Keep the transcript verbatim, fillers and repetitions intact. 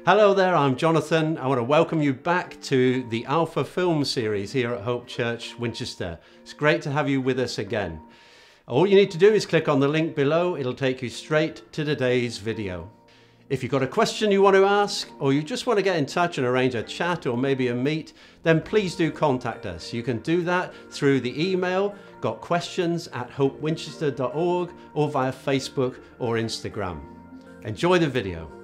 Hello there, I'm Jonathan. I want to welcome you back to the Alpha Film series here at Hope Church, Winchester. It's great to have you with us again. All you need to do is click on the link below. It'll take you straight to today's video. If you've got a question you want to ask, or you just want to get in touch and arrange a chat or maybe a meet, then please do contact us. You can do that through the email gotquestions at hope winchester dot org or via Facebook or Instagram. Enjoy the video.